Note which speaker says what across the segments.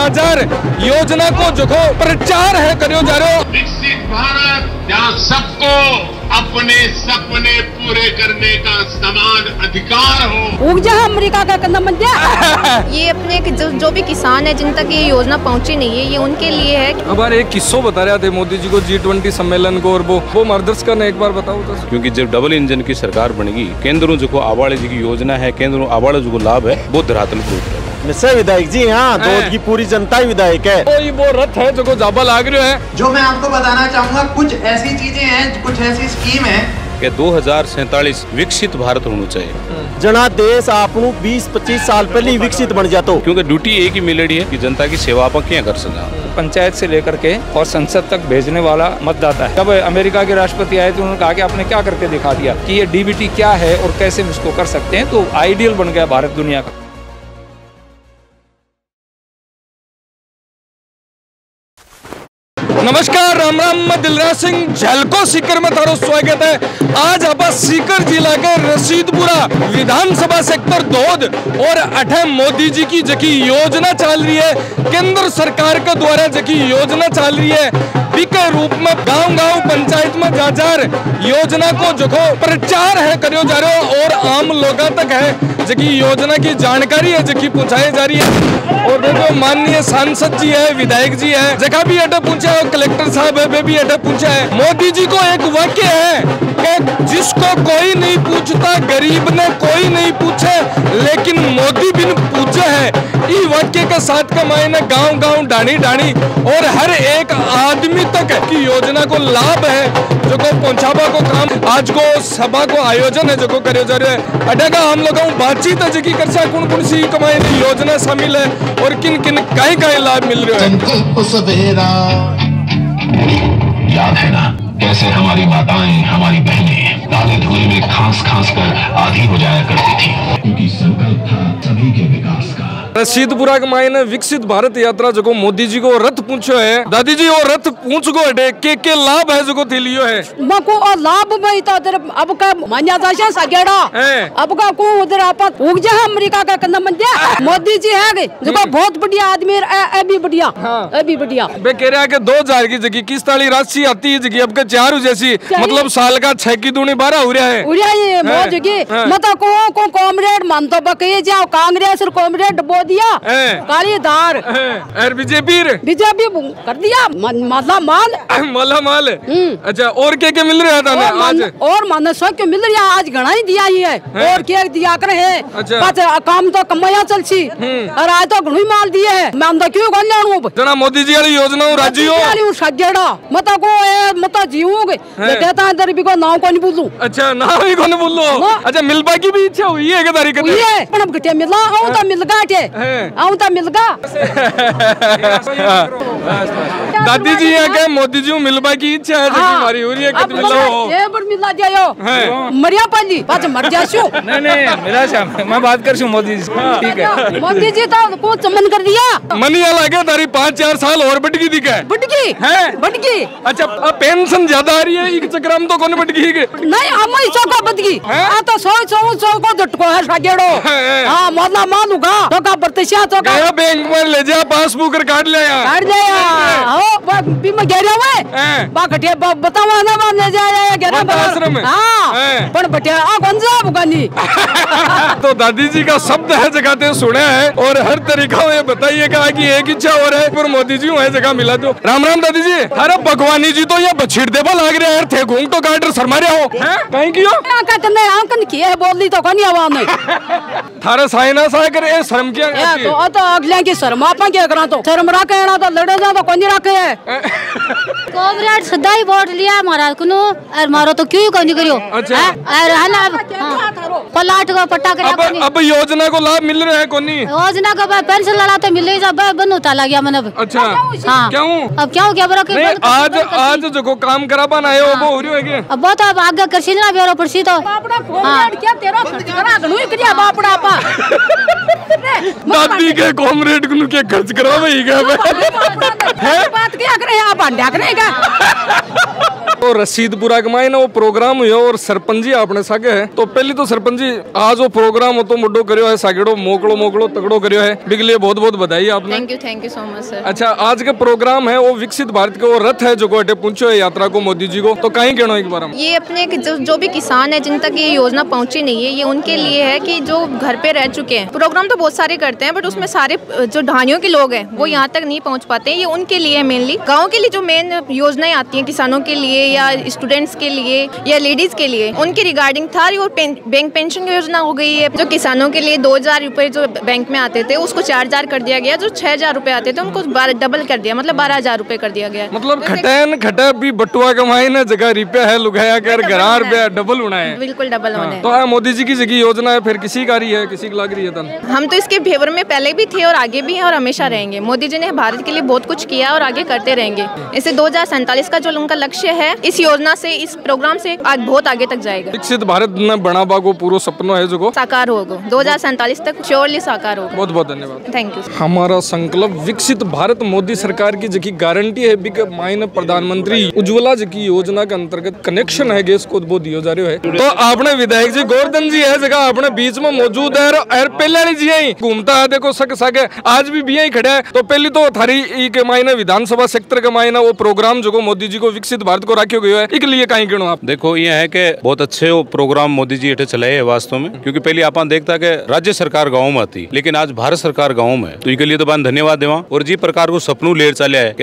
Speaker 1: 2000 योजना को जो प्रचार है करो जा रहे हो।
Speaker 2: विकसित भारत जहाँ सबको अपने सपने पूरे करने का समान अधिकार हो।
Speaker 3: उग जा अमेरिका का कदम बन जा।
Speaker 4: ये अपने जो भी किसान है जिन तक ये योजना पहुंची नहीं है, ये उनके लिए है।
Speaker 1: हमारे एक किस्सों बता रहे थे मोदी जी को G20 सम्मेलन को, और वो मार्गदर्शक ने एक बार बताओ तो।
Speaker 5: क्योंकि जब डबल इंजन की सरकार बनेगी, केंद्रों जो आवाड़े जी की योजना है, केंद्रों आवाड़े जो लाभ है वो धरातल पर उतरेगा।
Speaker 6: मिस्टर विधायक जी, हाँ दौद की पूरी जनता ही विधायक है।
Speaker 1: वो रथ है जो जाबा लाग रहे है।
Speaker 7: जो मैं आपको बताना चाहूँगा, कुछ ऐसी चीजें हैं, कुछ ऐसी स्कीम है
Speaker 5: कि 2047 विकसित भारत होना चाहिए।
Speaker 6: जना देश आपनू 20-25 साल पहले ही विकसित बन जातो।
Speaker 5: क्योंकि ड्यूटी एक ही मिल रही है कि जनता की सेवा आप क्या कर सका।
Speaker 8: पंचायत से लेकर के और संसद तक भेजने वाला मतदाता है। जब अमेरिका के राष्ट्रपति आए तो उन्होंने कहा कि आपने क्या करके दिखा दिया कि ये DBT क्या है और कैसे हम इसको कर सकते हैं, तो आइडियल बन गया भारत दुनिया का।
Speaker 1: नमस्कार, राम राम, मैं दिलराज सिंह झलको सीकर में थारो स्वागत है। आज आप सीकर जिला के रशीदपुरा विधानसभा सेक्टर दौद और अठे मोदी जी की जकी योजना चल रही है, केंद्र सरकार के द्वारा जकी योजना चल रही है के रूप में गांव-गांव पंचायत में जा योजना को जो प्रचार है करो जा रहे हो, और आम लोगों तक है जकी योजना की जानकारी है जकी पहुंचाई जा रही है। और देखो माननीय सांसद जी है, विधायक जी है, जगह भी अटक पूछा है, कलेक्टर साहब है वे भी अटक पूछा है। मोदी जी को एक वाक्य है कि जिसको कोई नहीं पूछता गरीब ने कोई नहीं पूछे, लेकिन मोदी बिन पूछे है। इस वाक्य के साथ का मायने गांव-गांव डाणी और हर एक आदमी तक की योजना को लाभ है जो को पहुंचावा को काम आज को सभा को आयोजन है जो को करे जा रहे हैं। अडेगा हम लोगों बातचीत है जी कर कौन सी कमाई योजना शामिल है और किन किन कहीं लाभ मिल रहे हैं।
Speaker 2: संकल्प सवेरा
Speaker 9: याद है ना कैसे हमारी माताएं, हमारी बहनें दाले धुएं में खांस कर आधी हो जाया करती थी, क्योंकि संकल्प था सभी के विकास का।
Speaker 1: रशीदपुरा के मायने विकसित भारत यात्रा जो मोदी जी को रथ पूछो है। दादी जी वो रथ पूछ गो अडे के लाभ है जो लियो है
Speaker 3: मको और लाभ में तो उधर अब का मान्या दाशा सगेड़ा अब का को उधर आपत उग जा अमेरिका का कदम बन जा। मोदी जी है जो बहुत बढ़िया आदमी है, भी बढ़िया है, भी बढ़िया।
Speaker 1: बे कह रहा है कि 2000 की जगह किस ताली राशि आती है जगह अब के 4 जैसी, मतलब साल का 6 की दूनी 12 हो रहा है।
Speaker 3: ये मौज जगह मतलब को कॉमरेड मान तो बकये जाओ कांग्रेस और कॉमरेड बो दिया कालीदार
Speaker 1: और बीजेपी
Speaker 3: कर दिया माला माल।
Speaker 1: अच्छा और क्या मिल रहा था ना आज?
Speaker 3: और माने सो क्यों मिल रहा आज घना ही दिया ही है और क्या दिया कर है। अच्छा काम तो कमाया चल सी और आज तो घणु माल दिए है। मैं अंदर क्यों गन लाणू
Speaker 1: जना मोदी जी वाली योजना राज्य
Speaker 3: वाली सगेड़ा मत को मत जीऊंगे कहता इधर भी को नाम को नहीं बोलूं।
Speaker 1: अच्छा नाम ही को नहीं बोलो। अच्छा मिलबा की भी इच्छा हुई है के तारीख में?
Speaker 3: ये पण अब घटे मिला आऊं तो मिल गाटे आऊं तो मिल गा।
Speaker 1: दादी जी है के मोदी जी मिलबा की इच्छा है हमारी हो रही है कि मिलो
Speaker 3: ये पर मिला जायो मरिया पाली बात मर जासु।
Speaker 8: नहीं मिला शाम मैं बात कर छू मोदी जी। ठीक है
Speaker 3: मोदी जी तो को चमन कर दिया
Speaker 1: मनिया लगे तारी 5-4 साल और बढ़गी दिखा है बढ़गी। अच्छा अब पेंशन ज्यादा आ रही है एक चक्कर में तो कौन बढ़गी के
Speaker 3: नहीं हम ही चौका बढ़गी आ तो 100 को झटको है सागेड़ो। हां मतलब मानूगा तो का प्रत्याशा तो का
Speaker 1: बैंक में ले जा पासबुक काट ले
Speaker 3: हो बीमा घेरा हुए बा घटिया बतावा ना ले जाया घेरा
Speaker 1: आश्रम में।
Speaker 3: हां पण बटिया आ गंजा बुगानी।
Speaker 1: तो दादी जी का शब्द है जगह सुना है और हर तरीका ये बताइएगा कि एक इच्छा हो रहा है पर मोदी जी है जगह मिला तो। राम राम दादी जी। अरे भगवानी जी तो ये बछीड़ देवा लाग रहे हैं थे घूम तो काट सर मारे हो कहीं क्यों
Speaker 3: कहते आंकन की है बोली तो कोनी आवाज नहीं
Speaker 1: थारा साइना सा करे शर्म क्या
Speaker 3: तो अगले की शर्म आपा क्या करा तो शर्म रखे ना तो लड़े जा तो कोनी रखे है।
Speaker 10: कॉमरेड सदा ही वोट लिया महाराज कुनु और मारो तो क्यों कोनी करियो।
Speaker 1: अच्छा
Speaker 10: और है ना पलाट को पट्टा करे
Speaker 1: अब योजना को लाभ मिल रहा है कोनी
Speaker 10: योजना को पेंशन लड़ा तो मिले जा बनो ता लग गया मन।
Speaker 1: अच्छा
Speaker 10: हां
Speaker 1: क्यों
Speaker 10: अब क्यों क्या बरा के
Speaker 1: आज जो काम कराबा ना है वो हो रही है क्या
Speaker 10: अब बहुत अब आगे करसी ना बेरो पड़सी तो
Speaker 3: बापड़ा कॉमरेड क्या तेरा खर्च करा गनु करिया बापड़ा आपा
Speaker 1: दादी के कॉमरेड को क्या खर्च करवा ही गया
Speaker 3: बात क्या करे आप अंडा करेगा
Speaker 1: तो रसीदपुरा के मायने वो प्रोग्राम हुआ और सरपंच जी आपने सागे है। तो पहली तो सरपंच जी आज वो प्रोग्राम हो तो मुड्डो करियो है, सागेड़ो मोकड़ो तगड़ो करियो है, बिग लिए बहुत बहुत बधाई आपने।
Speaker 4: Thank you so much sir.
Speaker 1: अच्छा, आज के प्रोग्राम है वो विकसित भारत के वो रथ है जो अटे पहुंचो है यात्रा को मोदी जी को, तो कहीं कहना एक बार
Speaker 4: ये अपने जो भी किसान है जिन तक ये योजना पहुंची नहीं है, ये उनके लिए है कि जो घर पे रह चुके हैं। प्रोग्राम तो बहुत सारे करते हैं बट उसमें सारे जो ढानियों के लोग हैं वो यहाँ तक नहीं पहुँच पाते हैं। ये उनके लिए मेनली गाँव के लिए जो मेन योजनाएं आती हैं किसानों के लिए या स्टूडेंट्स के लिए या लेडीज के लिए, उनके रिगार्डिंग था। और बैंक पेंशन योजना हो गई है, जो किसानों के लिए 2000 रुपए जो बैंक में आते थे उसको 4000 कर दिया गया, जो 6000 रुपए आते थे उनको डबल कर दिया, मतलब 12000 रुपए कर दिया गया।
Speaker 1: मतलब खटा भी बटुआ कमाई ना जगह रुपया है लुगाया कर गरार पे डबल होना है,
Speaker 4: बिल्कुल डबल होना है।
Speaker 1: तो मोदी जी की जगह योजना है, फिर किसी का रही है किसी की लग रही है।
Speaker 4: हम तो इसके फेवर में पहले भी थे और आगे भी हैं और हमेशा रहेंगे। मोदी जी ने भारत के लिए बहुत कुछ किया और आगे करते रहेंगे। इसे 2047 का जो उनका लक्ष्य है, इस योजना से, इस प्रोग्राम से आज बहुत आगे तक जाएगा।
Speaker 1: विकसित भारत में बना बागो पूरा सपना है जो
Speaker 4: साकार होगा 2047 तक श्योरली साकार होगा।
Speaker 1: बहुत बहुत धन्यवाद,
Speaker 4: थैंक यू।
Speaker 1: हमारा संकल्प विकसित भारत मोदी सरकार की जकी गारंटी है बिक मायने प्रधानमंत्री उज्ज्वला जी की योजना के अंतर्गत कनेक्शन है गैस को वो दियो जा रहा है। तो आपने विधायक जी गोवर्धन जी है जगह अपने बीच में मौजूद है और पहले जी ही घूमता है देखो सके आज भी बिया ही खड़ा है। तो पहली तो थारी के मायने विधानसभा सेक्टर के मायने वो प्रोग्राम जो मोदी जी को विकसित भारत को रखा गया है, इसके लिए कहीं कहना आप?
Speaker 5: देखो ये है कि बहुत अच्छे वो प्रोग्राम मोदी जी एटे चलाए है वास्तव में, क्योंकि पहले आप देखता कि राज्य सरकार गाँव में आती लेकिन आज भारत सरकार गाँव में, तो इसके लिए तो बात धन्यवाद देवा। और जी प्रकार को सपनों लेर चले है कि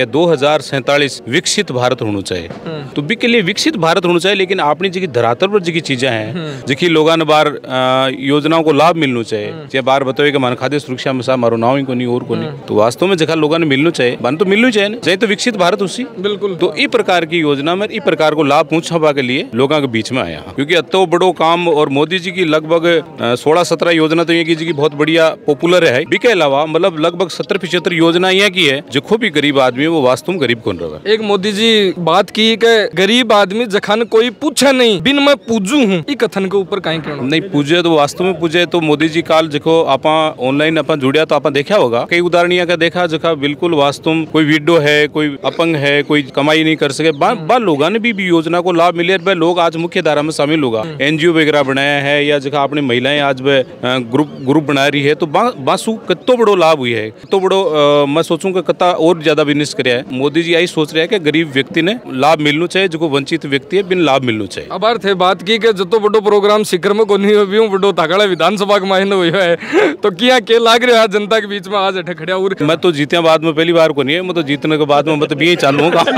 Speaker 5: 2047 विकसित भारत होना चाहिए, तो बी के लिए विकसित भारत होना चाहिए, लेकिन अपनी जी धरातल पर जी चीजें हैं जिकी लोगों ने बार योजनाओं को लाभ मिलना चाहिए। चाहे बार बताओ कि मान खाद्य सुरक्षा में सा मारो नाव ही को नहीं और को नहीं, तो वास्तव में जगह लोगों ने मिलना चाहिए, बन तो मिलना चाहिए ना, चाहे तो विकसित भारत उसी बिल्कुल। तो इस प्रकार की योजना में इस प्रकार को लाभ पहुंचाने के लिए लोगों के बीच में आया, क्योंकि अतो बड़ो काम और मोदी जी की लगभग 16-17 योजना तो ये की जी की बहुत बढ़िया पॉपुलर है। इसके अलावा मतलब लगभग 70-75 योजना यहाँ की है जो भी गरीब आदमी है वो वास्तव में गरीब कौन रहा है।
Speaker 1: एक मोदी जी बात की कि गरीब आदमी जखन कोई पूछे नहीं बिन मैं पूजू हूँ, ये कथन के ऊपर कहीं कहना
Speaker 5: नहीं पूजे तो वास्तव में पूजे तो मोदी जी काल देखो आप ऑनलाइन अपन जुड़िया तो आप देखा होगा कई उदाहरण का देखा जगह बिल्कुल वास्तव में कोई विडो है, कोई अपंग है, कोई कमाई नहीं कर सके, बाल लोगों ने भी योजना को लाभ मिले। लोग आज मुख्य धारा में शामिल होगा, एनजीओ वगैरह बनाया है या जगह अपनी महिलाएं आज ग्रुप बना रही है, तो बासु कितो बड़ो लाभ हुई है, कितो बड़ो मैं सोचूं कि कितना और ज्यादा बिजनेस करे है। मोदी जी यही सोच रहे हैं कि गरीब व्यक्ति ने लाभ मिलना चाहिए, जो वंचित व्यक्ति है बिन लाभ मिलना चाहिए।
Speaker 1: अब अर्थ है बात की कि जो बड़ो प्रोग्राम शिखर में को नहीं भी बड़ो ताकड़ा विधानसभा के मायने हुआ है, तो क्या के लाग रहा है जनता के बीच में आज अठे खड़ा और
Speaker 5: मैं तो जीते बाद में पहली बार को नहीं है, मैं तो जीतने के बाद में मैं तो भी यही चालू होगा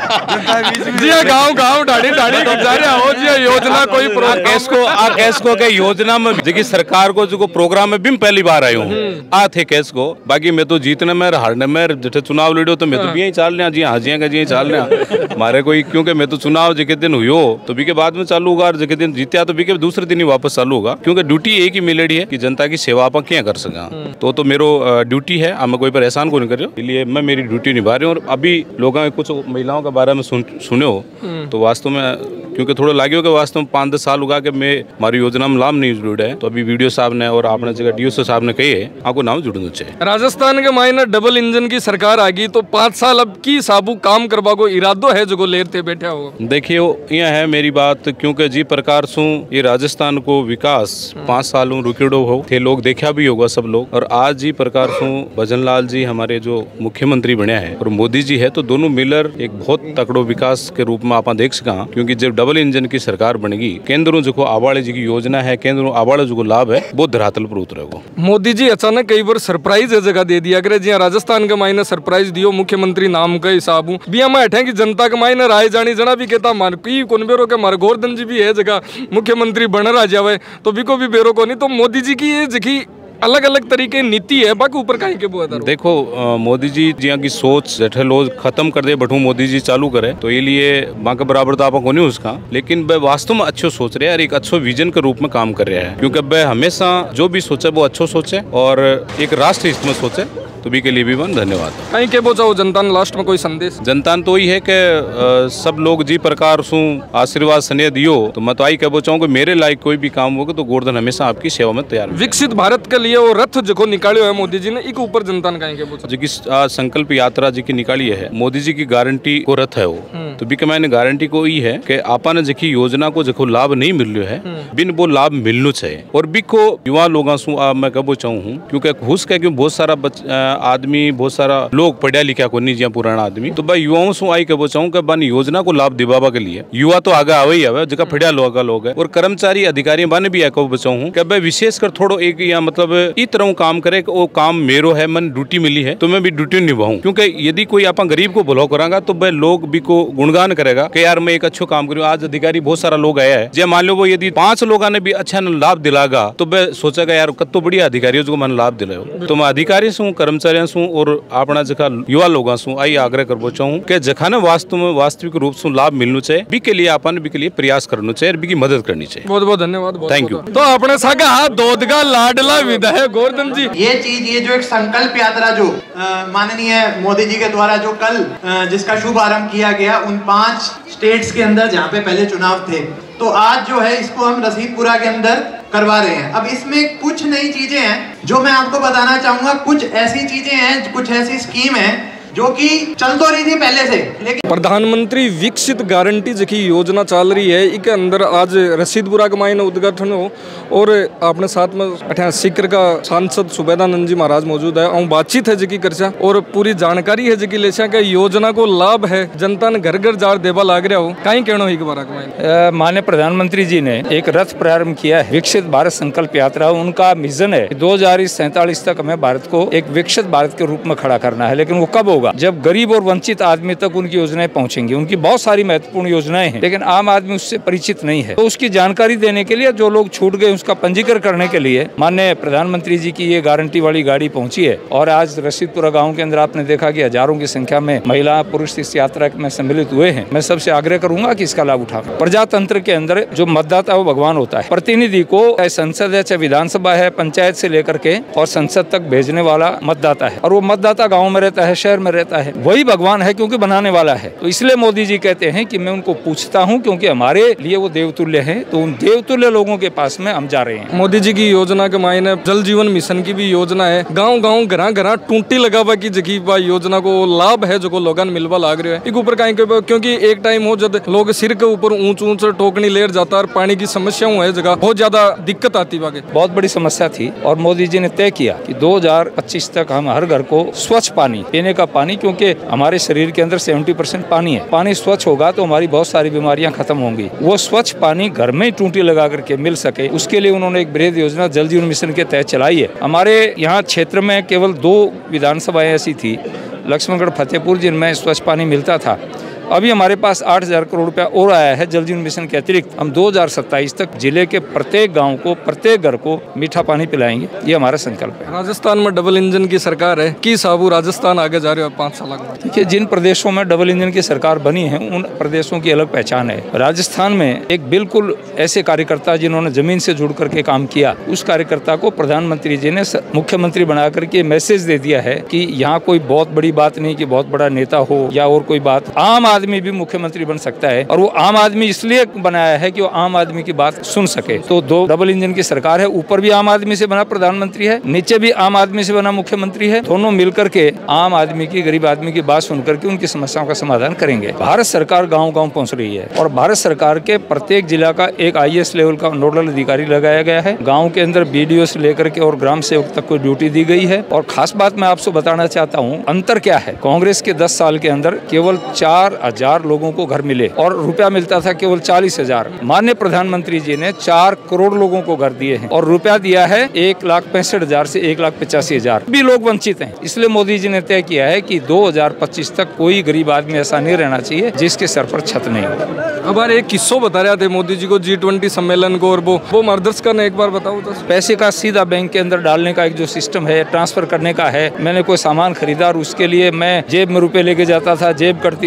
Speaker 1: जी गाँव ढाड़ी हो जी योजना कोई
Speaker 5: केस को के योजना में जी सरकार को जो प्रोग्राम में भी पहली बार आयो हूँ आ थे केस को। बाकी मैं तो जीतने में हारने में जैसे चुनाव लड़ो तो मैं तो भी यही चाल रहा जी हाजिया का जी चाल रहा मारे कोई, क्योंकि मैं तो चुनाव जिके दिन हुई तो भी के बाद में चालू होगा और जिके दिन जीत्या तो भी के दूसरे दिन ही वापस चालू होगा, क्योंकि ड्यूटी एक ही मिलेडी है कि जनता की सेवा आप क्या कर सका। तो मेरो ड्यूटी है, मैं कोई पर एहसान को नहीं कर रहा हूँ, इसलिए मैं मेरी ड्यूटी निभा रही हूँ। और अभी लोगों कुछ महिलाओं के बारे में सुने हो तो वास्तव में क्योंकि थोड़ा लगे हो कि वास्तव में 5-10 साल होगा कि मैं हमारी योजना में लाभ नहीं जुड़ा है, तो अभी वीडियो साहब ने और आपने जगह डीओ साहब ने कही है आपको नाम जुड़ना चाहिए।
Speaker 1: राजस्थान के मायने डबल इंजन की सरकार आ गई तो 5 साल अब की साबू काम करवा को इरादो है जो लेते बैठे हो।
Speaker 5: देखिए यह है मेरी बात, क्योंकि जी प्रकार सु ये राजस्थान को विकास 5 सालों रुकेड़ो हो थे, लोग देखा भी होगा सब लोग। और आज जी प्रकार सु भजन लाल जी हमारे जो मुख्यमंत्री बने हैं और मोदी जी है, तो दोनों मिलकर एक बहुत तकड़ो विकास के रूप में आप देख सका, क्योंकि जब डबल इंजन की सरकार बनेगी केंद्रों जो आवाड़े जी की योजना है, केंद्रों आवाड़े जो लाभ है वो धरातल पर उतरेगा।
Speaker 1: मोदी जी अचानक कई बार सरप्राइज जगह दे दिया करे, जी राजस्थान के मायने सरप्राइज दियो मुख्यमंत्री नाम के हिसाब बिया में हटे की जनता के मायने राय जानी जना भी कहता मार की कौन बेरो के मार गोवर्धन जी भी है जगह मुख्यमंत्री बन रहा जावे तो भी को भी बेरो को नहीं, तो मोदी जी की ये जगह अलग अलग तरीके नीति है बाकी ऊपर कहीं के बुआ
Speaker 5: देखो मोदी जी जिया की सोच जठे लोग खत्म कर दे बठू मोदी जी चालू करे, तो ये लिए माँ के बराबर तो आप को नहीं उसका, लेकिन वह वास्तव में अच्छो सोच रहे हैं और एक अच्छो विजन के रूप में काम कर रहा है, क्योंकि वह हमेशा जो भी सोचे वो अच्छो सोचे और एक राष्ट्र हित में सोचे। तो भी के लिए भी मन धन्यवाद।
Speaker 1: कहीं के बोचाओ जनता ने लास्ट में कोई संदेश?
Speaker 5: जनता तो ही है कि सब लोग जी प्रकार सु आशीर्वाद स्नेह दियो, तो मैं तो आई कह बोचाऊँ कि मेरे लायक कोई भी काम होगा तो गोवर्धन हमेशा आपकी सेवा में तैयार।
Speaker 1: विकसित भारत के लिए वो रथ जो निकालियो है मोदी जी ने, एक ऊपर जनता ने कहीं के बोचा
Speaker 5: जी की संकल्प यात्रा जी की निकाली है, मोदी जी की गारंटी को रथ है वो, तो भी मैंने गारंटी को ई है कि आपा ने जी योजना को जो लाभ नहीं मिल रहा है बिन वो लाभ मिलना चाहिए। और भी को युवा लोगों से मैं कह चाहूँ क्योंकि हुस क्या क्यों बहुत सारा आदमी बहुत सारा लोग पढ़ा लिखा को नहीं जिया पुराना आदमी, तो भाई युवाओं से आई कह चाहूँ कि बन योजना को लाभ दिवाबा के लिए युवा तो आगे आवे ही आवे जगह पढ़ा लोग है, और कर्मचारी अधिकारी बने भी कह बचाऊँ कि भाई विशेषकर थोड़ो एक या मतलब इस तरह काम करे वो काम मेरो है, मन ड्यूटी मिली है तो मैं भी ड्यूटी निभाऊं, क्योंकि यदि कोई आप गरीब को भलो करांगा तो भाई लोग भी को गुणगान करेगा कि यार मैं एक अच्छो काम करूँ। आज अधिकारी बहुत सारा लोग आया है, जब मान लो वो यदि 5 लोगों ने भी अच्छा लाभ दिलागा तो मैं सोचेगा यार कत्तो बढ़िया अधिकारी को मन लाभ दिलायो। तो मैं अधिकारी से कर्मचारियों से और अपना जगह युवा लोगों से आई आग्रह कर चाहूँ कि जखा ने वास्तविक रूप से लाभ मिलना चाहिए, भी के लिए अपन भी के लिए प्रयास करना चाहिए, भी की मदद करनी चाहिए।
Speaker 1: बहुत बहुत धन्यवाद,
Speaker 5: थैंक यू।
Speaker 1: तो अपने सागा हाथ दोदगा लाडला विधायक गोवर्धन जी,
Speaker 7: ये जो एक संकल्प यात्रा जो माननीय मोदी जी के द्वारा जो कल जिसका शुभारंभ किया गया उन 5 स्टेट्स के अंदर जहाँ पे पहले चुनाव थे, तो आज जो है इसको हम रसीदपुरा के अंदर करवा रहे हैं। अब इसमें कुछ नई चीजें हैं जो मैं आपको बताना चाहूंगा, कुछ ऐसी चीजें हैं, कुछ ऐसी स्कीम है जो कि चल तो रही थी पहले से, लेकिन
Speaker 1: प्रधानमंत्री विकसित गारंटी जी योजना चल रही है, इसके अंदर आज रसीदपुरा के मायने उद्घाटन हो और अपने साथ में अठा सीकर का सांसद सुबेदानंद जी महाराज मौजूद है और बातचीत है जी करचा और पूरी जानकारी है जी लेशा के योजना को लाभ है जनता ने घर घर जार देवा लाग रहा हो, कहीं कहना ही बारा
Speaker 8: माननीय प्रधानमंत्री जी ने एक रथ प्रारंभ किया है, विकसित भारत संकल्प यात्रा। उनका मिशन है 2047 तक हमें भारत को एक विकसित भारत के रूप में खड़ा करना है, लेकिन वो कब होगा? जब गरीब और वंचित आदमी तक उनकी योजनाएं पहुंचेंगी। उनकी बहुत सारी महत्वपूर्ण योजनाएं हैं, लेकिन आम आदमी उससे परिचित नहीं है, तो उसकी जानकारी देने के लिए जो लोग छूट गए उसका पंजीकरण करने के लिए माननीय प्रधानमंत्री जी की ये गारंटी वाली गाड़ी पहुंची है। और आज रसीदपुरा गाँव के अंदर आपने देखा कि हजारों की संख्या में महिला पुरुष इस यात्रा में सम्मिलित हुए हैं। मैं सबसे आग्रह करूंगा कि इसका लाभ उठाएं। प्रजातंत्र के अंदर जो मतदाता वो भगवान होता है, प्रतिनिधि को चाहे संसद है, चाहे विधानसभा है, पंचायत से लेकर के और संसद तक भेजने वाला मतदाता है, और वो मतदाता गाँव में रहता है, शहर में रहता है, वही भगवान है क्योंकि बनाने वाला है। तो इसलिए मोदी जी कहते हैं कि मैं उनको पूछता हूं क्योंकि हमारे लिए वो देवतुल्य हैं, तो उन देवतुल्य लोगों के पास में हम जा रहे हैं।
Speaker 1: मोदी जी की योजना के मायने जल जीवन मिशन की भी योजना है, गांव गांव घर टूंटी लगावा की जगह योजना को लाभ है जो लोगों मिलवा लाग रहे हैं। एक ऊपर कहीं क्योंकि एक टाइम हो जब लोग सिर के ऊपर ऊंच टोकनी लेर जाता और पानी की समस्याओं है जगह बहुत ज्यादा दिक्कत आती वागे,
Speaker 8: बहुत बड़ी समस्या थी। और मोदी जी ने तय किया कि 2025 तक हम हर घर को स्वच्छ पानी, पीने का पानी, क्योंकि हमारे शरीर के अंदर 70% पानी है, पानी स्वच्छ होगा तो हमारी बहुत सारी बीमारियां खत्म होंगी। वो स्वच्छ पानी घर में ही टूंटी लगा करके मिल सके, उसके लिए उन्होंने एक बृहद योजना जल जीवन मिशन के तहत चलाई है। हमारे यहाँ क्षेत्र में केवल 2 विधानसभाएं ऐसी थी, लक्ष्मणगढ़, फतेहपुर, जिनमें स्वच्छ पानी मिलता था। अभी हमारे पास 8,000 करोड़ रुपया और आया है जल जीवन मिशन के अतिरिक्त। हम 2027 तक जिले के प्रत्येक गांव को, प्रत्येक घर को मीठा पानी पिलाएंगे, ये हमारा संकल्प है।
Speaker 1: राजस्थान में डबल इंजन की सरकार है, कि साबू राजस्थान आगे जा रहे हो 5 साल में?
Speaker 8: देखिए, जिन प्रदेशों में डबल इंजन की सरकार बनी है उन प्रदेशों की अलग पहचान है। राजस्थान में एक बिल्कुल ऐसे कार्यकर्ता जिन्होंने जमीन से जुड़ करके काम किया, उस कार्यकर्ता को प्रधानमंत्री जी ने मुख्यमंत्री बना करके मैसेज दे दिया है कि यहाँ कोई बहुत बड़ी बात नहीं कि बहुत बड़ा नेता हो या और कोई बात, आम आदमी भी मुख्यमंत्री बन सकता है। और वो आम आदमी इसलिए बनाया है कि वो आम आदमी की बात सुन सके। तो 2 डबल इंजन की सरकार है, ऊपर भी आम आदमी से बना प्रधानमंत्री है, नीचे भी आम आदमी से बना मुख्यमंत्री है। दोनों मिलकर के आम आदमी की, गरीब आदमी की बात सुन करके उनकी समस्याओं का समाधान करेंगे। भारत सरकार गाँव-गाँव पहुँच रही है और भारत सरकार के प्रत्येक जिला का एक IAS लेवल का नोडल अधिकारी लगाया गया है। गाँव के अंदर BDO से लेकर के और ग्राम सेवक तक को ड्यूटी दी गई है। और खास बात मैं आपसे बताना चाहता हूँ, अंतर क्या है। कांग्रेस के 10 साल के अंदर केवल 4,000 लोगों को घर मिले और रुपया मिलता था केवल 40,000। माननीय प्रधानमंत्री जी ने 4 करोड़ लोगों को घर दिए हैं और रुपया दिया है 1,65,000 से 1,85,000। भी लोग वंचित हैं। इसलिए मोदी जी ने तय किया है कि 2025 तक कोई गरीब आदमी ऐसा नहीं रहना चाहिए जिसके सर पर छत नहीं हो।
Speaker 1: अब एक किस्सों बता रहे थे मोदी जी को G20 सम्मेलन को, और वो मार्गदर्शक ने एक बार बताओ तो।
Speaker 8: पैसे का सीधा बैंक के अंदर डालने का एक जो सिस्टम है, ट्रांसफर करने का है। मैंने कोई सामान खरीदा और उसके लिए मैं जेब में रुपए लेके जाता था, जेब कटती थी और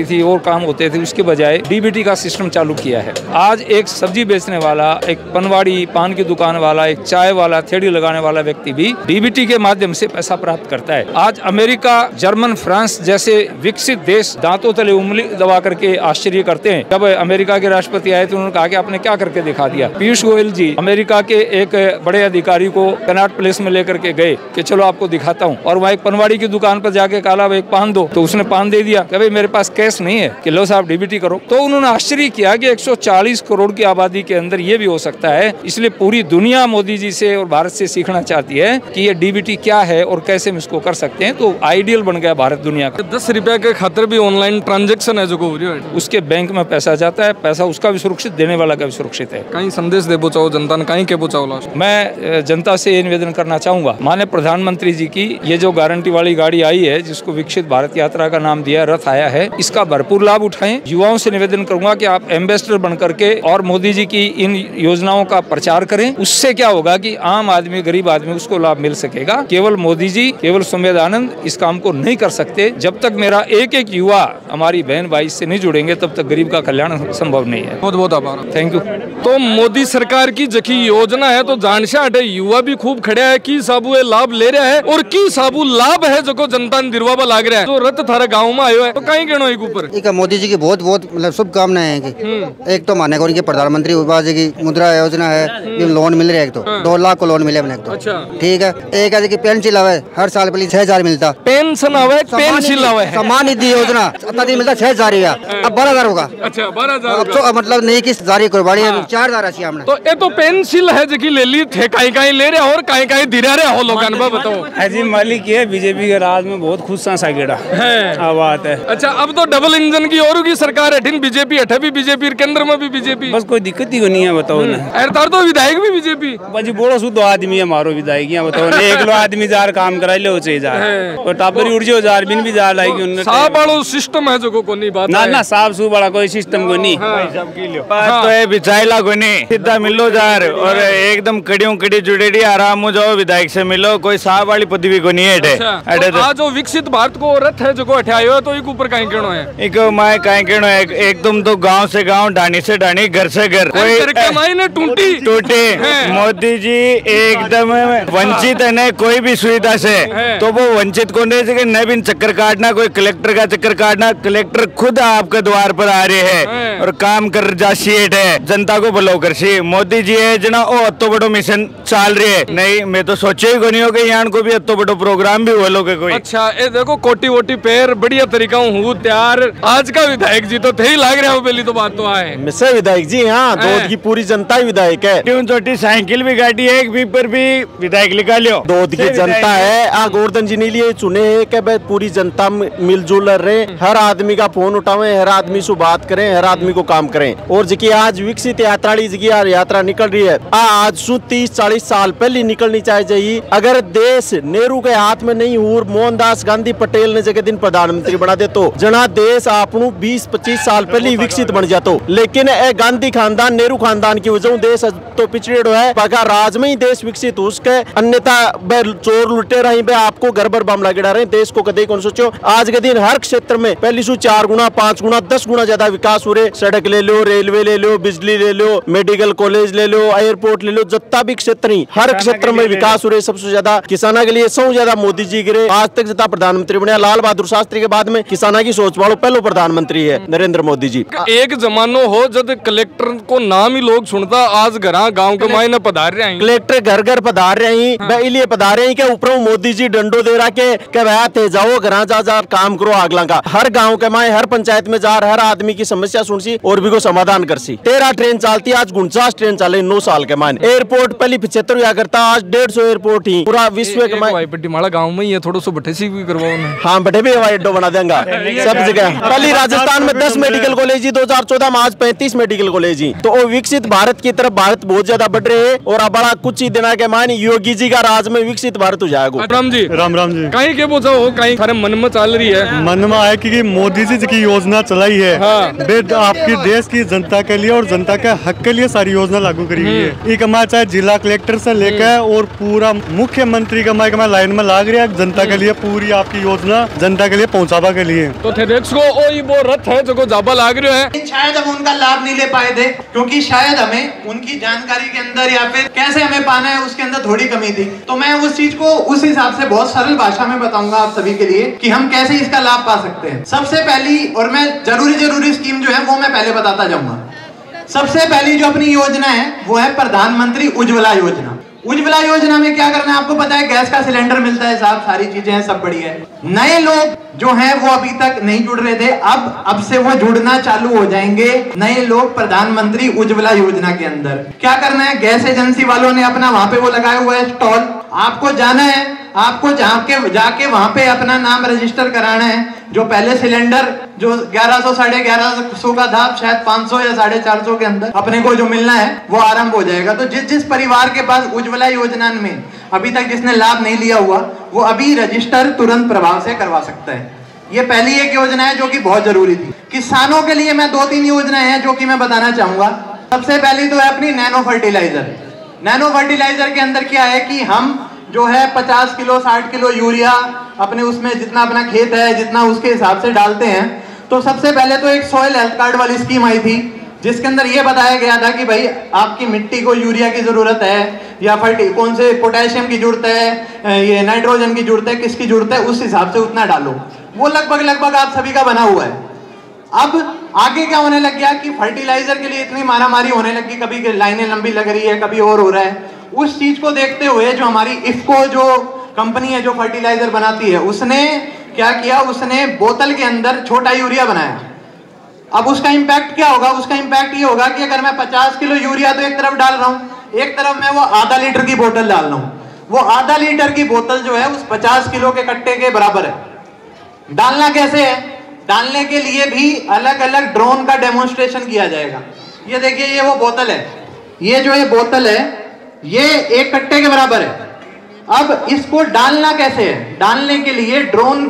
Speaker 8: काम होते थे उसके बजाय डीबीटी का सिस्टम चालू किया है। आज एक सब्जी बेचने वाला, एक पनवाड़ी, पान की दुकान वाला, एक चाय वाला, थेड़ी लगाने वाला व्यक्ति भी डीबीटी के माध्यम से पैसा प्राप्त करता है। आज अमेरिका, जर्मन, फ्रांस जैसे विकसित देश दांतों तले उंगली दबा करके आश्चर्य करते हैं। जब अमेरिका के राष्ट्रपति आए तो उन्होंने कहा कि आपने क्या करके दिखा दिया। पीयूष गोयल जी अमेरिका के एक बड़े अधिकारी को कनॉट प्लेस में लेकर के गए कि चलो आपको दिखाता हूँ, और वहाँ एक पनवाड़ी की दुकान पर जाके कहा एक पान दो, तो उसने पान दे दिया कि भाई मेरे पास कैश नहीं है, कि लो साहब डीबीटी करो। तो उन्होंने आश्चर्य किया कि 140 करोड़ की आबादी के अंदर ये भी हो सकता है। इसलिए पूरी दुनिया मोदी जी से और भारत से सीखना चाहती है कि ये डीबीटी क्या है और कैसे हम इसको कर सकते हैं। तो आइडियल बन गया भारत दुनिया का।
Speaker 1: 10 रुपया के खातिर भी ऑनलाइन ट्रांजेक्शन है जो हो रही है,
Speaker 8: उसके बैंक में पैसा जाता है, पैसा उसका भी सुरक्षित, देने वाला का भी सुरक्षित है।
Speaker 1: कहीं संदेश दे चाहो जनता ने, कहीं के चाहो लास्ट?
Speaker 8: मैं जनता से ये निवेदन करना चाहूंगा, माननीय प्रधानमंत्री जी की ये जो गारंटी वाली गाड़ी आई है, जिसको विकसित भारत यात्रा का नाम दिया, रथ आया है, इसका भरपूर लाभ उठाएं। युवाओं से निवेदन करूंगा कि आप एम्बेसडर बन करके और मोदी जी की इन योजनाओं का प्रचार करें। उससे क्या होगा कि आम आदमी, गरीब आदमी उसको लाभ मिल सकेगा। केवल मोदी जी, केवल सुमेधानंद इस काम को नहीं कर सकते। जब तक मेरा एक एक युवा हमारी बहन भाई से नहीं जुड़ेंगे तब तक गरीब का कल्याण संभव नहीं है।
Speaker 1: बहुत बहुत आभार,
Speaker 8: थैंक यू।
Speaker 1: तो मोदी सरकार की जखी योजना है तो जानशा हटे युवा भी खूब खड़े है की साबू लाभ ले रहा है, और की साबू लाभ है जो जनता ने दिरवा लाग रहा है। तो रथ थारा गाँव में आयो है तो कहीं कहना एक ऊपर
Speaker 11: एक मोदी जी की बहुत बहुत मतलब शुभकामनाएं हैं। एक तो माने को प्रधानमंत्री की मुद्रा योजना है, लोन मिल रहा है, एक तो 2 लाख को लोन मिले अपने तो।
Speaker 1: अच्छा
Speaker 11: ठीक है। एक है कि पेंशन आवे हर साल पहले 6000 मिलता,
Speaker 1: पेंशन आवे, पेंशन आवे,
Speaker 11: सम्मान निधि योजना मिलता 6000 अब 12000 होगा।
Speaker 1: अच्छा 12000
Speaker 11: अब तो मतलब नहीं कि जारी कुर्बानी 4000 राशि हमने।
Speaker 1: तो ये तो पेंशन है जो ले ली थे, कहीं ले रहे और कहीं दिरा रहे हो लोगों ने, बताओ।
Speaker 12: अजी मालिक ये बीजेपी के राज में बहुत खुश सागेड़ा है बात है।
Speaker 1: अच्छा अब तो डबल इंजन की और की सरकार है, बीजेपी हटे भी बीजेपी, केंद्र में भी बीजेपी,
Speaker 12: बस कोई दिक्कत ही नहीं है, बताओ ना।
Speaker 1: तो विधायक भी बीजेपी,
Speaker 12: बाजी बोलो शुद्ध आदमी है मारो विधायक, बताओ ना। एक लो आदमी जार काम करा ले चाहिए जार, और टाबर उड़ जाओ जार बिन भी जार लाएगी उन्होंने।
Speaker 1: साहब बड़ो सिस्टम है जो को नहीं बात
Speaker 12: ना साहब सु बड़ा कोई सिस्टम को नहीं, बात तो है बिचाइला को नहीं, सीधा मिलो जार और एकदम कड़ियों कड़ी जुड़ेड़ी आराम हो जाओ, विधायक से मिलो, कोई साहब वाली पदवी को नहीं है।
Speaker 1: आज जो विकसित भारत को रथ है जो हटायो है, तो एक ऊपर कहीं कहना है,
Speaker 12: एक माए कहीं कहना है, एक तुम तो गांव से गांव, ढाणी से ढाणी, घर से घर,
Speaker 1: कोई
Speaker 12: टूटे मोदी जी एकदम वंचित है न कोई भी सुविधा से, तो वो वंचित को नहीं, न भी चक्कर काटना, कोई कलेक्टर का चक्कर काटना, कलेक्टर खुद आपके द्वार पर आ रहे हैं और काम कर जासी है, जनता को भलो कर सी। मोदी जी है जना ओ अतो बड़ो मिशन चल रही है, नहीं मैं तो सोचे ही को नहीं हो कि यहाँ को भी अतो बड़ो प्रोग्राम भी हो लो के कोई।
Speaker 1: अच्छा ये देखो कोटी वोटी पैर बढ़िया तरीका हूँ तैयार, आज का विधायक जी तो थे ही लाग रहे हो, पहली तो बात तो आए
Speaker 6: मिसे विधायक जी, हाँ दोद की पूरी जनता ही विधायक है,
Speaker 12: छोटी साइकिल भी गाड़ी है, एक भी पर भी विधायक लिखा लियो,
Speaker 6: दोद की जनता है। गोवर्धन जी ने लिए चुने है कि पूरी जनता मिलजुल रहे, हर आदमी का फोन उठावे, हर आदमी से बात करें, हर आदमी को काम करें। और जी आज विकसित यात्रा निकल रही है, आज 30-40 साल पहले निकलनी चाहिए। अगर देश नेहरू के हाथ में नहीं हुआ, मोहनदास गांधी पटेल ने जगह दिन प्रधानमंत्री बना दे तो जना देश आपनू 20-25 साल पहले विकसित बन जातो। लेकिन गांधी खानदान, नेहरू खानदान की वजह देश तो पिछड़े है, पका राज में ही देश विकसित हो सके, अन्यथा चोर लुटे रही आपको घर भर बम लगे रहे, देश को कदे कौन सोचो। आज के दिन हर क्षेत्र में पहले से 4 गुना 5 गुना 10 गुना ज्यादा विकास हो रहे, सड़क ले लो, रेलवे ले लो, बिजली ले लो, मेडिकल कॉलेज ले लो, एयरपोर्ट ले लो, जितना भी क्षेत्र नहीं हर क्षेत्र में विकास हो रहे। सबसे ज्यादा किसानों के लिए सबसे ज्यादा मोदी जी गिरे, आज तक जितना प्रधानमंत्री बने लाल बहादुर शास्त्री के बाद में किसानों की सोच वालों पहले प्रधानमंत्री है नरेंद्र मोदी जी।
Speaker 1: एक जमानो हो जब कलेक्टर को नाम ही लोग सुनता, आज घर गाँव के मायने पधार रहे हैं,
Speaker 6: कलेक्टर घर घर पधार रहे हैं, इसलिए पधार रहे हैं कि ऊपर मोदी जी डंडो दे रहा के भैया थे जाओ घर जा काम करो आगला का, हर गाँव के माए हर पंचायत में जा हर आदमी की समस्या सुन सी और भी को समाधान कर सी। 13 ट्रेन चलती, आज 49 ट्रेन चले 9 साल के मान। एयरपोर्ट पहले 75 हुआ करता, आज 150 एयरपोर्ट ही पूरा विश्व के
Speaker 1: माड़ा गाँव में ही है, थोड़ा सा बटे सी भी करवाओ।
Speaker 6: हाँ बटे भी हवाई अड्डा बना देंगे सब जगह। पहले राजस्थान में 10 मेडिकल कॉलेज ही 2014 में, आज 35 मेडिकल कॉलेज ही। तो विकसित भारत की तरफ भारत बहुत ज्यादा बढ़ रहे हैं और अब बड़ा कुछ ही दिन के मान योगी जी का राज में विकसित भारत हो जाएगा।
Speaker 1: राम जी कहीं के पूछो हो, कहीं सारे मन में चल रही है,
Speaker 13: मन में है कि मोदी जी की योजना चलाई है, आपकी देश की जनता के लिए और जनता के हक के लिए सारी योजना लागू करी गई है। एक हमारे चाहे जिला कलेक्टर से लेकर और पूरा मुख्यमंत्री का लाइन में लाग रहा है जनता के लिए, पूरी आपकी योजना जनता के लिए पहुँचावा के लिए।
Speaker 1: तो ये वो रथ है जो जाबा लाग रहे हैं।
Speaker 7: शायद हम उनका लाभ नहीं ले पाए थे क्योंकि शायद हमें उनकी जानकारी के अंदर या फिर कैसे हमें पाना है उसके अंदर थोड़ी कमी थी। तो मैं उस चीज को उस हिसाब से बहुत सरल भाषा में बताऊंगा आप सभी के लिए कि हम कैसे इसका लाभ पा सकते हैं। सबसे पहली और मैं जरूरी स्कीम जो है वो मैं पहले बताता जाऊंगा। सबसे पहली जो अपनी योजना है वो है प्रधानमंत्री उज्ज्वला योजना। उज्ज्वला योजना में क्या करना है आपको पता है, गैस का सिलेंडर मिलता है साहब, सारी चीजें हैं, सब बढ़िया है। नए लोग जो हैं वो अभी तक नहीं जुड़ रहे थे, अब से वो जुड़ना चालू हो जाएंगे नए लोग प्रधानमंत्री उज्ज्वला योजना के अंदर। क्या करना है, गैस एजेंसी वालों ने अपना वहां पे वो लगाया हुआ है स्टॉल, आपको जाना है, आपको जाके वहां पे अपना नाम रजिस्टर कराना है। जो पहले सिलेंडर जो 1100 साढ़े 1100 का था, शायद 500 या 450 के अंदर अपने को जो मिलना है वो आरंभ हो जाएगा। तो जिस परिवार के पास उज्ज्वला योजना में अभी तक जिसने लाभ नहीं लिया हुआ वो अभी रजिस्टर तुरंत प्रभाव से करवा सकता है। ये पहली एक योजना है जो कि बहुत जरूरी थी। किसानों के लिए मैं 2-3 योजनाएं हैं जो कि मैं बताना चाहूंगा। सबसे पहली तो है अपनी नैनो फर्टिलाइजर। नैनो फर्टिलाइजर के अंदर क्या है कि हम जो है 50 किलो 60 किलो यूरिया अपने उसमें जितना अपना खेत है जितना उसके हिसाब से डालते हैं। तो सबसे पहले तो एक सॉइल हेल्थ कार्ड वाली स्कीम आई थी जिसके अंदर ये बताया गया था कि भाई आपकी मिट्टी को यूरिया की जरूरत है या कौन से पोटेशियम की जरूरत है, ये नाइट्रोजन की जरूरत है, किसकी जरूरत है, उस हिसाब से उतना डालो। वो लगभग आप सभी का बना हुआ है। अब आगे क्या होने लग गया कि फर्टिलाइजर के लिए इतनी मारामारी होने लगी, कभी लाइनें लंबी लग रही है, कभी और हो रहा है। उस चीज को देखते हुए जो हमारी इफ्को जो कंपनी है जो फर्टिलाइजर बनाती है उसने क्या किया, उसने बोतल के अंदर छोटा यूरिया बनाया। अब उसका इंपैक्ट क्या होगा, उसका इंपैक्ट ये होगा कि अगर मैं 50 किलो यूरिया तो एक तरफ डाल रहा हूँ, एक तरफ मैं वो आधा लीटर की बोतल डाल रहा हूँ। वो आधा लीटर की बोतल जो है उस 50 किलो के कट्टे के बराबर है। डालना कैसे है, डालने के लिए भी अलग अलग ड्रोन का डेमोन्स्ट्रेशन किया जाएगा। ये देखिए ये वो बोतल है, ये जो ये बोतल है ये एक कट्टे के बराबर है। अब इसको डालना कैसे है, डालने के लिए ड्रोन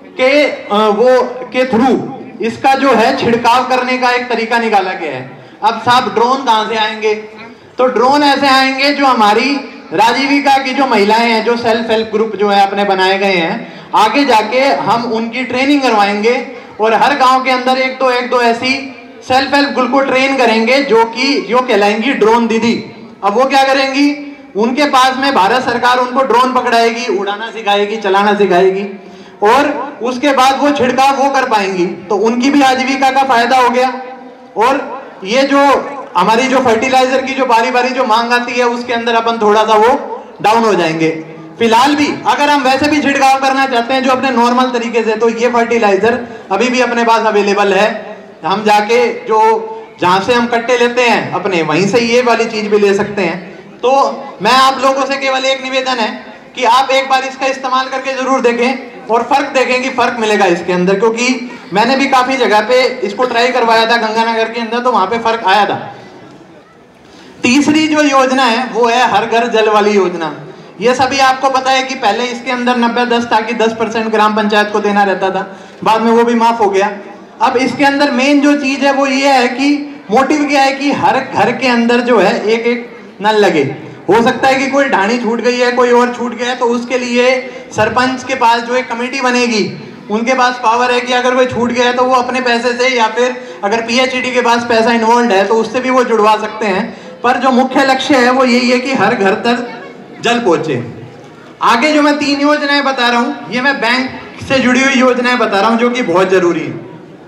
Speaker 7: के थ्रू इसका जो है छिड़काव करने का एक तरीका निकाला गया है। अब साहब ड्रोन कहां से आएंगे, तो ड्रोन ऐसे आएंगे जो हमारी राजीविका की जो महिलाएं हैं, जो सेल्फ हेल्प ग्रुप जो है अपने बनाए गए हैं, आगे जाके हम उनकी ट्रेनिंग करवाएंगे और हर गांव के अंदर एक दो ऐसी सेल्फ हेल्प ग्रुप को ट्रेन करेंगे जो कहलाएंगी ड्रोन दीदी। अब वो क्या करेंगी, उनके पास में भारत सरकार उनको ड्रोन पकड़ाएगी, उड़ाना सिखाएगी, चलाना सिखाएगी और उसके बाद वो छिड़काव वो कर पाएंगी। तो उनकी भी आजीविका का फायदा हो गया और ये जो हमारी जो फर्टिलाइजर की जो बारी बारी जो मांग आती है उसके अंदर अपन थोड़ा सा वो डाउन हो जाएंगे। फिलहाल भी अगर हम वैसे भी छिड़काव करना चाहते हैं जो अपने नॉर्मल तरीके से, तो ये फर्टिलाइजर अभी भी अपने पास अवेलेबल है। हम जाके जो जहां से हम कट्टे लेते हैं अपने वहीं से ये वाली चीज भी ले सकते हैं। तो मैं आप लोगों से केवल एक निवेदन है कि आप एक बार इसका इस्तेमाल करके जरूर देखें और फर्क देखें कि फर्क मिलेगा इसके अंदर, क्योंकि मैंने भी काफी जगह पे इसको ट्राई करवाया था गंगानगर के अंदर, तो वहां पे फर्क आया था। तीसरी जो योजना है वो है हर घर जल वाली योजना। ये सभी आपको पता है कि पहले इसके अंदर 90-10 था कि 10% ग्राम पंचायत को देना रहता था, बाद में वो भी माफ हो गया। अब इसके अंदर मेन जो चीज है वो ये है कि मोटिव क्या है कि हर घर के अंदर जो है एक एक नल लगे। हो सकता है कि कोई ढाणी छूट गई है, कोई और छूट गया है, तो उसके लिए सरपंच के पास जो एक कमेटी बनेगी उनके पास पावर है कि अगर कोई छूट गया है तो वो अपने पैसे से या फिर अगर पीएचईडी के पास पैसा इन्वॉल्व है तो उससे भी वो जुड़वा सकते हैं। पर जो मुख्य लक्ष्य है वो यही है कि हर घर तक जल पहुंचे। आगे जो मैं 3 योजनाएं बता रहा हूं ये मैं बैंक से जुड़ी हुई योजनाएं बता रहा हूं जो कि बहुत जरूरी है।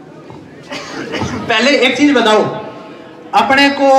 Speaker 7: पहले एक चीज बताओ, अपने को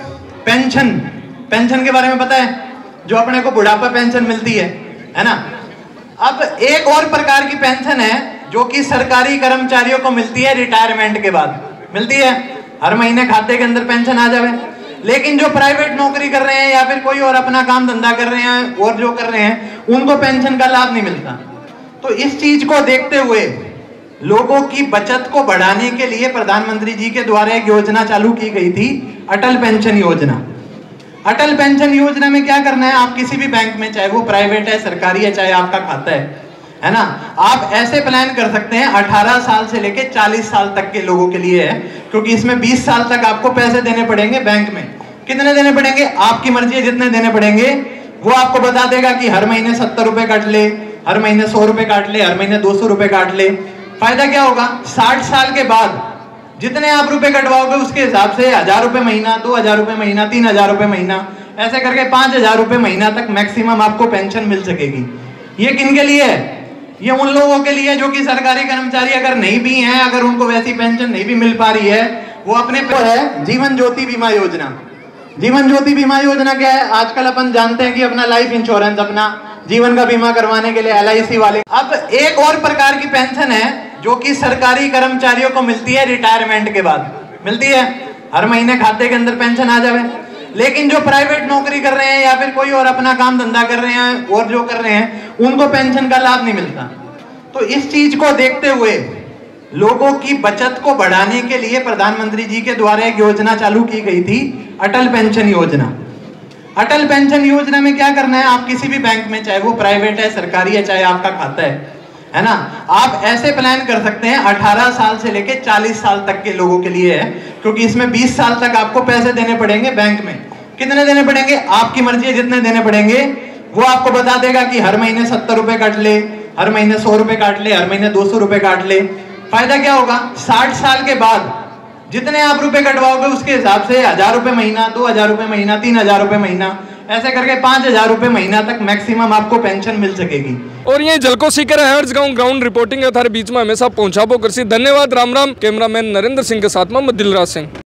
Speaker 7: पेंशन के बारे में पता है, जो अपने को बुढ़ापा पेंशन मिलती है ना। अब एक और प्रकार की पेंशन है जो कि सरकारी कर्मचारियों को मिलती है रिटायरमेंट के बाद मिलती है, हर महीने खाते के अंदर पेंशन आ जाए। लेकिन जो प्राइवेट नौकरी कर रहे हैं या फिर कोई और अपना काम धंधा कर रहे हैं और जो कर रहे हैं उनको पेंशन का लाभ नहीं मिलता। तो इस चीज को देखते हुए लोगों की बचत को बढ़ाने के लिए प्रधानमंत्री जी के द्वारा एक योजना चालू की गई थी, अटल पेंशन योजना। अटल पेंशन योजना में क्या करना है, आप किसी भी बैंक में, चाहे वो प्राइवेट है सरकारी है, चाहे आपका खाता है ना, आप ऐसे प्लान कर सकते हैं 18 साल से लेके 40 साल तक के लोगों के लिए है, क्योंकि इसमें 20 साल तक आपको पैसे देने पड़ेंगे बैंक में। कितने देने पड़ेंगे आपकी मर्जी है, जितने देने पड़ेंगे वो आपको बता देगा कि हर महीने 70 रुपए काट ले, हर महीने 100 रुपए काट ले, हर महीने 200 रुपए काट ले। फायदा क्या होगा? 60 साल के बाद जितने आप रुपए कटवाओगे उसके हिसाब से 1000 रुपए महीना, 2000 रुपए महीना, 3000 रुपए महीना, ऐसे करके 5000 रुपए महीना तक मैक्सिमम आपको पेंशन मिल सकेगी। ये किन के लिए है? ये उन लोगों के लिए जो कि सरकारी कर्मचारी अगर नहीं भी हैं, अगर उनको वैसी पेंशन नहीं भी मिल पा रही है, वो अपने है जीवन ज्योति बीमा योजना। जीवन ज्योति बीमा योजना क्या है? आजकल अपन जानते हैं कि अपना लाइफ इंश्योरेंस, अपना जीवन का बीमा करवाने के लिए LIC वाले। अब एक और प्रकार की पेंशन है जो कि सरकारी कर्मचारियों को मिलती है रिटायरमेंट के बाद, मिलती है हर महीने खाते के अंदर पेंशन आ जावे। लेकिन जो प्राइवेट नौकरी कर रहे हैं या फिर कोई और अपना काम धंधा कर रहे हैं और जो कर रहे हैं, उनको पेंशन का लाभ नहीं मिलता। तो इस चीज को देखते हुए लोगों की बचत को बढ़ाने के लिए प्रधानमंत्री जी के द्वारा एक योजना चालू की गई थी, अटल पेंशन योजना। अटल पेंशन योजना में क्या करना है? आप किसी भी बैंक में, चाहे वो प्राइवेट है, सरकारी है, चाहे आपका खाता है ना, आप ऐसे प्लान कर सकते हैं 18 साल से लेके 40 साल तक के लोगों के लिए है, क्योंकि इसमें 20 साल तक आपको पैसे देने पड़ेंगे बैंक में। कितने देने पड़ेंगे? आपकी मर्जी है जितने देने पड़ेंगे। वो आपको बता देगा कि हर महीने 70 रुपए काट ले, हर महीने 100 रुपए काट ले, हर महीने 200 रुपए काट ले। फायदा क्या होगा? 60 साल के बाद जितने आप रुपए कटवाओगे उसके हिसाब से 1000 रुपए महीना, 2000 रुपए महीना, 3000 रुपए महीना, ऐसे करके 5000 रुपए महीना तक मैक्सिमम आपको पेंशन मिल सकेगी।
Speaker 1: और ये जलको सीकर हर्ज गांव ग्राउंड रिपोर्टिंग है थारे बीच में हमेशा पहुंचाबो करसी। धन्यवाद, राम राम। कैमरामैन नरेंद्र सिंह के साथ में दिलराज सिंह।